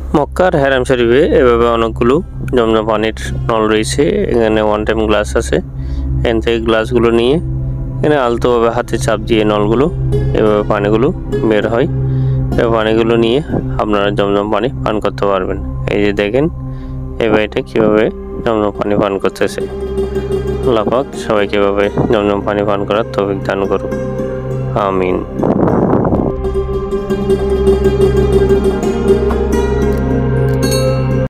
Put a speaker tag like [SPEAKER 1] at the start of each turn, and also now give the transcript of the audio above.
[SPEAKER 1] মক্কার হেরাম শরীফে এভাবে অনেকগুলো জমজম পানির নল রয়েছে। এখানে ওয়ান টাইম গ্লাস আছে। এখান থেকে গ্লাসগুলো নিয়ে এখানে আলতোভাবে হাতে চাপ দিয়ে নলগুলো এভাবে পানিগুলো বের হয়। এই পানিগুলো নিয়ে আপনারা জমজম পানি পান করতে পারবেন। এই যে দেখেন এই ভাইটা কীভাবে জমজম পানি পান করতেছে। আল্লাহ পাক সবাইকে এভাবে জমজম পানি পান করার তৌফিক দান করুক। আমিন।